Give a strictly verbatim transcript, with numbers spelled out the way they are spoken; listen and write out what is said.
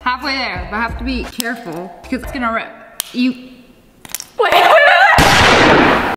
Halfway there, but I have to be careful because it's gonna rip. You